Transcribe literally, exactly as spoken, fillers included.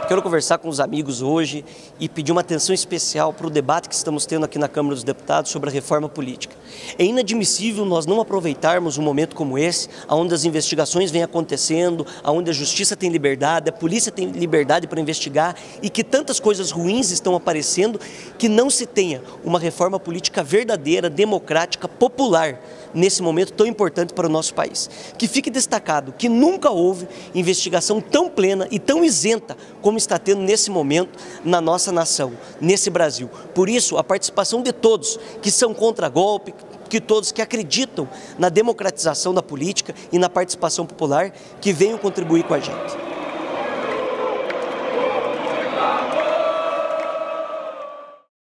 Quero conversar com os amigos hoje e pedir uma atenção especial para o debate que estamos tendo aqui na Câmara dos Deputados sobre a reforma política. É inadmissível nós não aproveitarmos um momento como esse, onde as investigações vêm acontecendo, onde a justiça tem liberdade, a polícia tem liberdade para investigar e que tantas coisas ruins estão aparecendo, que não se tenha uma reforma política verdadeira, democrática, popular, nesse momento tão importante para o nosso país. Que fique destacado que nunca houve investigação tão plena e tão isenta como está tendo nesse momento na nossa nação, nesse Brasil. Por isso, a participação de todos que são contra golpe, que todos que acreditam na democratização da política e na participação popular, que venham contribuir com a gente.